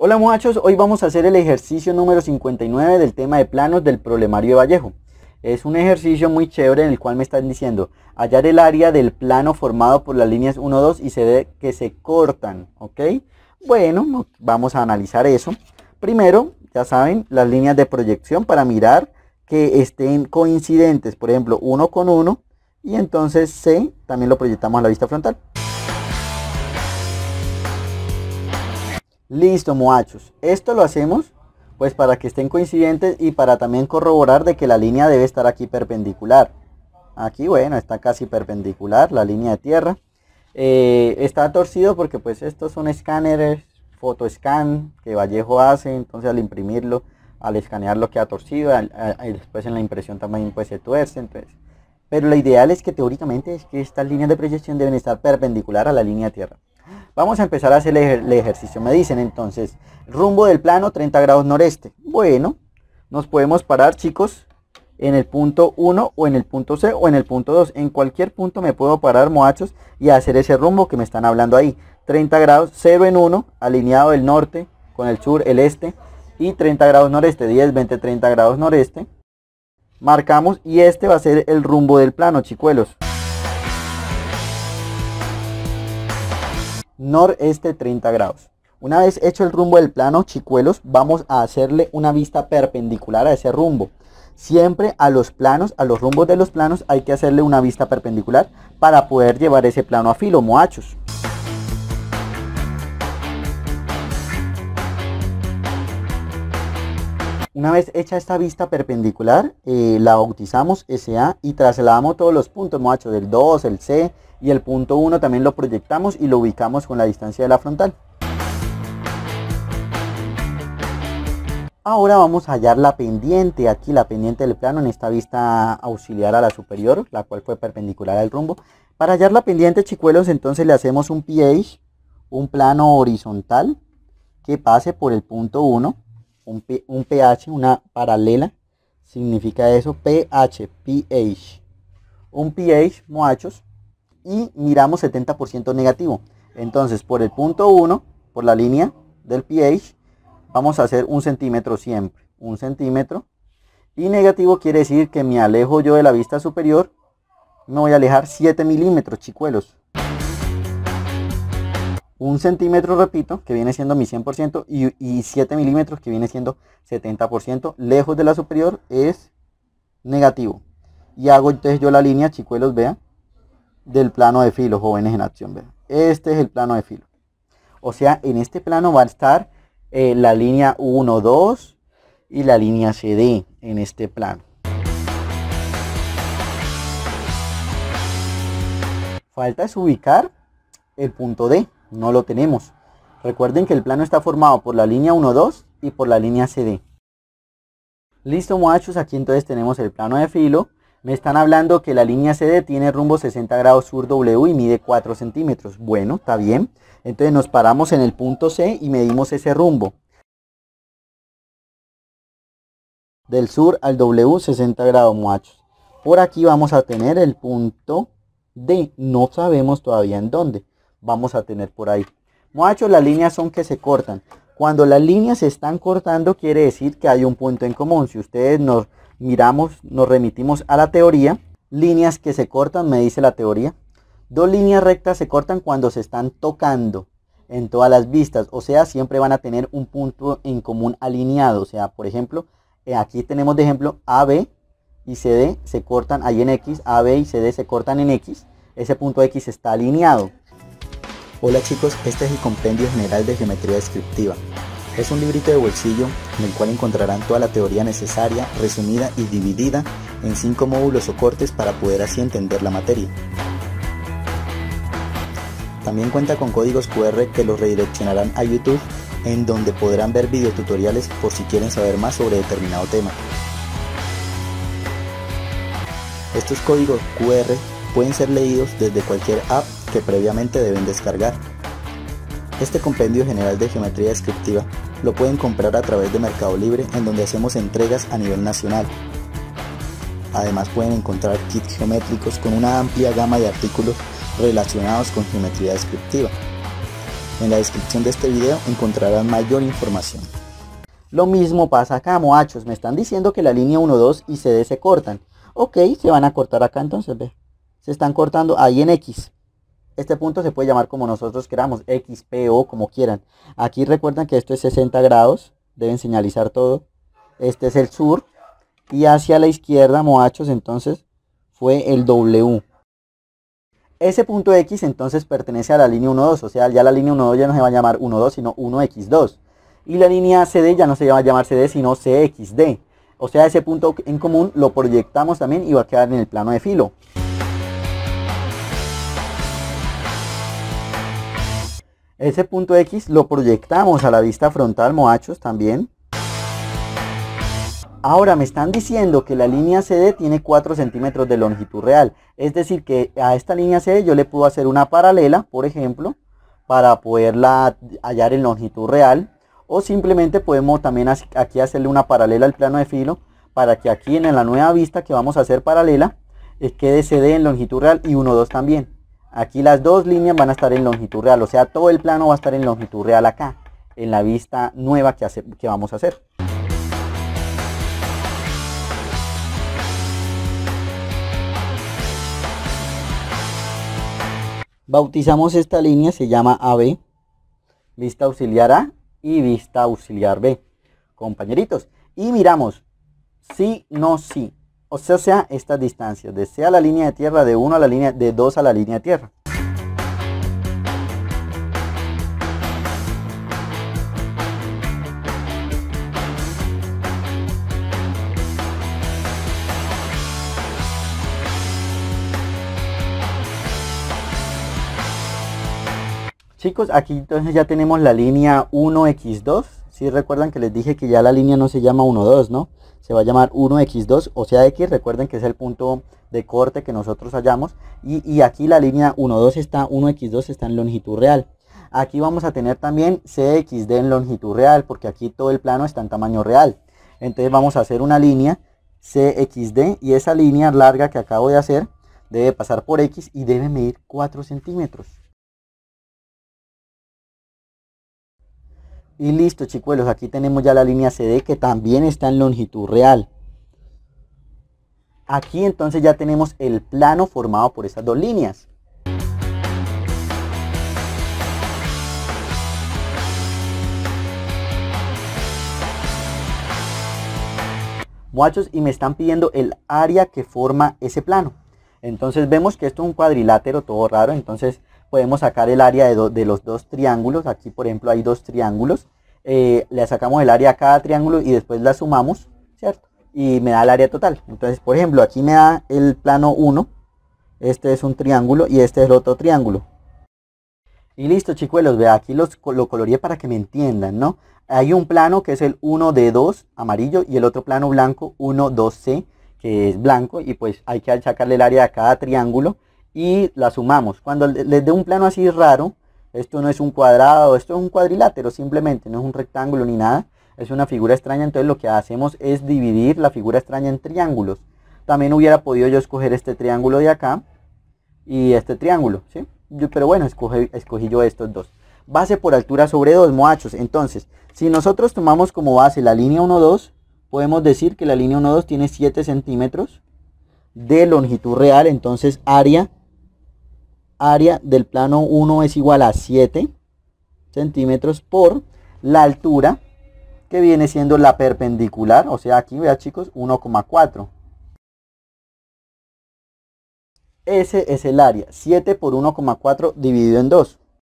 Hola muchachos, hoy vamos a hacer el ejercicio número 59 del tema de planos del problemario de Vallejo. Es un ejercicio muy chévere en el cual me están diciendo hallar el área del plano formado por las líneas 1, 2 y CD que se cortan, ¿ok? Bueno, vamos a analizar eso. Primero, ya saben, las líneas de proyección para mirar que estén coincidentes, por ejemplo, 1 con 1, y entonces C también lo proyectamos a la vista frontal. Listo, muchachos, esto lo hacemos pues para que estén coincidentes y para también corroborar de que la línea debe estar aquí perpendicular. Aquí, bueno, está casi perpendicular la línea de tierra. Está torcido porque pues estos son escáneres, photoscan que Vallejo hace, entonces al imprimirlo, al escanearlo queda torcido, después en la impresión también pues se tuerce, entonces. Pero lo ideal es que teóricamente es que estas líneas de proyección deben estar perpendicular a la línea de tierra. Vamos a empezar a hacer el ejercicio. Me dicen entonces, rumbo del plano 30 grados noreste. Bueno, nos podemos parar, chicos, en el punto 1 o en el punto C o en el punto 2. En cualquier punto me puedo parar, muchachos, y hacer ese rumbo que me están hablando ahí. 30 grados, 0 en 1, alineado el norte con el sur, el este, y 30 grados noreste, 10, 20, 30 grados noreste. Marcamos y este va a ser el rumbo del plano, chicuelos. Noreste 30 grados. Una vez hecho el rumbo del plano, chicuelos, vamos a hacerle una vista perpendicular a ese rumbo. Siempre a los planos, a los rumbos de los planos hay que hacerle una vista perpendicular para poder llevar ese plano a filo, muchachos. Una vez hecha esta vista perpendicular, la bautizamos SA y trasladamos todos los puntos, muchachos, del 2, el C y el punto 1 también lo proyectamos y lo ubicamos con la distancia de la frontal. Ahora vamos a hallar la pendiente, aquí la pendiente del plano en esta vista auxiliar a la superior, la cual fue perpendicular al rumbo. Para hallar la pendiente, chicuelos, entonces le hacemos un pH, un plano horizontal que pase por el punto 1. Un pH, una paralela, significa eso, pH. Un pH, muchachos, y miramos 70% negativo. Entonces, por el punto 1, por la línea del pH, vamos a hacer 1 centímetro siempre. 1 centímetro. Y negativo quiere decir que me alejo yo de la vista superior. Me voy a alejar 7 milímetros, chicuelos. 1 centímetro, repito, que viene siendo mi 100%, y 7 milímetros, que viene siendo 70%, lejos de la superior es negativo. Y hago entonces yo la línea, chicuelos, vean, del plano de filo, jóvenes en acción, vean. Este es el plano de filo. O sea, en este plano va a estar la línea 1, 2 y la línea CD en este plano. Falta es ubicar el punto D. No lo tenemos. Recuerden que el plano está formado por la línea 1, 2 y por la línea CD. Listo, muchachos, aquí entonces tenemos el plano de filo. Me están hablando que la línea CD tiene rumbo 60 grados sur W y mide 4 centímetros. Bueno, está bien. Entonces nos paramos en el punto C y medimos ese rumbo. Del sur al W 60 grados, muchachos. Por aquí vamos a tener el punto D. No sabemos todavía en dónde. Vamos a tener por ahí. Muchachos, las líneas son que se cortan. Cuando las líneas se están cortando quiere decir que hay un punto en común. Si ustedes nos remitimos a la teoría, líneas que se cortan, me dice la teoría. Dos líneas rectas se cortan cuando se están tocando en todas las vistas. O sea, siempre van a tener un punto en común alineado. O sea, por ejemplo, aquí tenemos de ejemplo AB y CD se cortan ahí en X. AB y CD se cortan en X. Ese punto X está alineado. Hola chicos, este es el Compendio General de Geometría Descriptiva. Es un librito de bolsillo en el cual encontrarán toda la teoría necesaria, resumida y dividida en 5 módulos o cortes para poder así entender la materia. También cuenta con códigos QR que los redireccionarán a YouTube, en donde podrán ver videotutoriales por si quieren saber más sobre determinado tema. Estos códigos QR pueden ser leídos desde cualquier app que previamente deben descargar. Este compendio general de geometría descriptiva lo pueden comprar a través de Mercado Libre, en donde hacemos entregas a nivel nacional. Además pueden encontrar kits geométricos con una amplia gama de artículos relacionados con geometría descriptiva. En la descripción de este video encontrarán mayor información. Lo mismo pasa acá, muchachos. Me están diciendo que la línea 1, 2 y CD se cortan. Ok, se van a cortar acá entonces, ve. Se están cortando ahí en X. Este punto se puede llamar como nosotros queramos, X, P, O, como quieran. Aquí recuerden que esto es 60 grados. Deben señalizar todo. Este es el sur. Y hacia la izquierda, muchachos, entonces fue el W. Ese punto X entonces pertenece a la línea 1, 2. O sea, ya la línea 1, 2 ya no se va a llamar 1, 2, sino 1X2. Y la línea CD ya no se va a llamar CD, sino CXD. O sea, ese punto en común lo proyectamos también y va a quedar en el plano de filo. Ese punto X lo proyectamos a la vista frontal, muchachos, también. Ahora me están diciendo que la línea CD tiene 4 centímetros de longitud real. Es decir, que a esta línea CD yo le puedo hacer una paralela, por ejemplo, para poderla hallar en longitud real. O simplemente podemos también aquí hacerle una paralela al plano de filo, para que aquí en la nueva vista que vamos a hacer paralela, quede CD en longitud real y 1, 2 también. Aquí las dos líneas van a estar en longitud real, o sea, todo el plano va a estar en longitud real acá, en la vista nueva que vamos a hacer. Bautizamos esta línea, se llama AB, vista auxiliar A y vista auxiliar B, compañeritos. Y miramos, sí, no, sí. O sea, estas distancias, de C a la línea de tierra, de 1 a la línea, de 2 a la línea de tierra. Chicos, aquí entonces ya tenemos la línea 1X2. Si recuerdan que les dije que ya la línea no se llama 1, 2, ¿no? Se va a llamar 1X2, o sea X, recuerden que es el punto de corte que nosotros hallamos. Y aquí la línea 1, 2 está, 1X2 está en longitud real. Aquí vamos a tener también CXD en longitud real, porque aquí todo el plano está en tamaño real. Entonces vamos a hacer una línea CXD, y esa línea larga que acabo de hacer debe pasar por X y debe medir 4 centímetros. Y listo, chicuelos, aquí tenemos ya la línea CD que también está en longitud real. Aquí entonces ya tenemos el plano formado por estas dos líneas. Muchachos, y me están pidiendo el área que forma ese plano. Entonces vemos que esto es un cuadrilátero todo raro, entonces podemos sacar el área de los dos triángulos. Aquí por ejemplo hay dos triángulos, le sacamos el área a cada triángulo y después la sumamos, ¿cierto? Y me da el área total. Entonces por ejemplo aquí me da el plano 1, este es un triángulo y este es el otro triángulo. Y listo, chicuelos, vea, aquí lo coloreé para que me entiendan, ¿no? Hay un plano que es el 1D2 amarillo y el otro plano blanco 1,2C que es blanco, y pues hay que sacarle el área a cada triángulo y la sumamos. Cuando les dé un plano así raro, esto no es un cuadrado, esto es un cuadrilátero simplemente, no es un rectángulo ni nada, es una figura extraña. Entonces lo que hacemos es dividir la figura extraña en triángulos. También hubiera podido yo escoger este triángulo de acá y este triángulo, ¿sí? Pero bueno, escogí yo estos dos. Base por altura sobre 2, muchachos. Entonces, si nosotros tomamos como base la línea 1, 2, podemos decir que la línea 1, 2 tiene 7 centímetros de longitud real. Entonces área del plano 1 es igual a 7 centímetros por la altura, que viene siendo la perpendicular. O sea, aquí vean, chicos, 1,4. Ese es el área, 7 por 1,4 dividido en 2.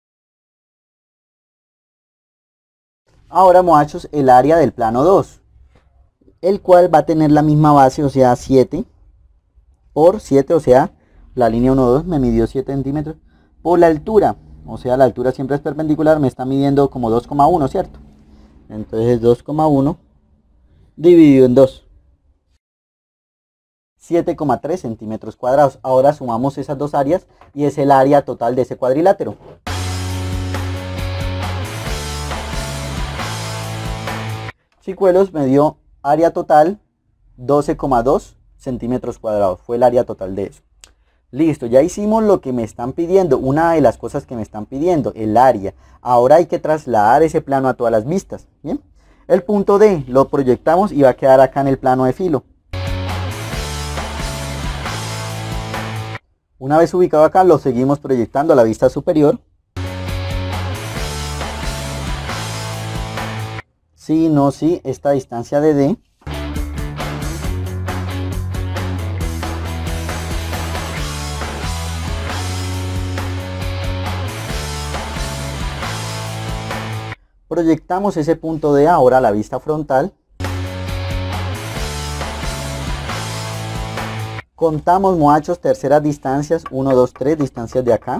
Ahora, muchachos, el área del plano 2, el cual va a tener la misma base, o sea 7 por 7, o sea la línea 1, 2 me midió 7 centímetros por la altura, o sea la altura siempre es perpendicular, me está midiendo como 2,1, ¿cierto? Entonces 2,1 dividido en 2, 7,3 centímetros cuadrados. Ahora sumamos esas dos áreas y es el área total de ese cuadrilátero. Chicuelos, me dio área total 12,2 centímetros cuadrados. Fue el área total de eso. Listo, ya hicimos lo que me están pidiendo, una de las cosas que me están pidiendo, el área. Ahora hay que trasladar ese plano a todas las vistas. Bien, el punto D lo proyectamos y va a quedar acá en el plano de filo. Una vez ubicado acá, lo seguimos proyectando a la vista superior. Sí, no, sí, esta distancia de D. Proyectamos ese punto D ahora a la vista frontal. Contamos, muchachos, terceras distancias, 1, 2, 3 distancias de acá.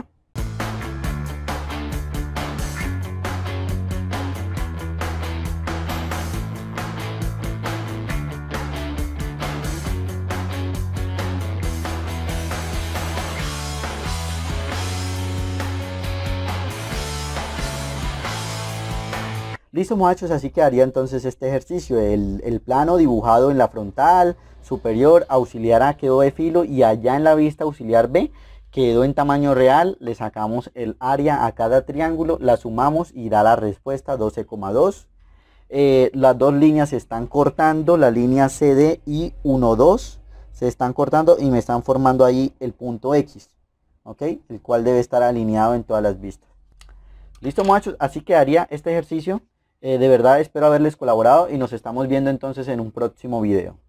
Listo, muchachos, así quedaría entonces este ejercicio. El plano dibujado en la frontal superior auxiliar A quedó de filo y allá en la vista auxiliar B quedó en tamaño real. Le sacamos el área a cada triángulo, la sumamos y da la respuesta 12,2. Las dos líneas se están cortando, la línea CD y 1, 2 se están cortando y me están formando ahí el punto X, ¿ok? El cual debe estar alineado en todas las vistas. Listo, muchachos, así quedaría este ejercicio. De verdad espero haberles colaborado y nos estamos viendo entonces en un próximo video.